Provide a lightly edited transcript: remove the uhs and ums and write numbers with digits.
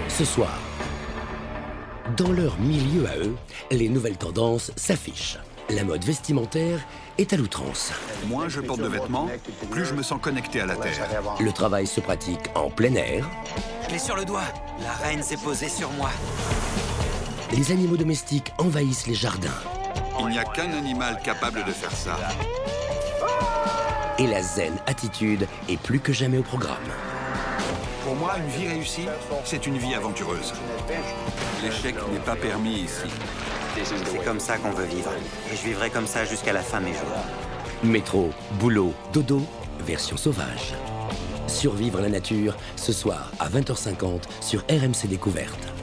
Ce soir, dans leur milieu à eux, les nouvelles tendances s'affichent. La mode vestimentaire est à l'outrance. Moins je porte de vêtements, plus je me sens connecté à la Terre. Le travail se pratique en plein air. Je l'ai sur le doigt. La reine s'est posée sur moi. Les animaux domestiques envahissent les jardins. Il n'y a qu'un animal capable de faire ça. Et la zen attitude est plus que jamais au programme. Pour moi, une vie réussie, c'est une vie aventureuse. L'échec n'est pas permis ici. C'est comme ça qu'on veut vivre. Et je vivrai comme ça jusqu'à la fin de mes jours. Métro, boulot, dodo, version sauvage. Survivre la nature, ce soir à 20h50 sur RMC Découverte.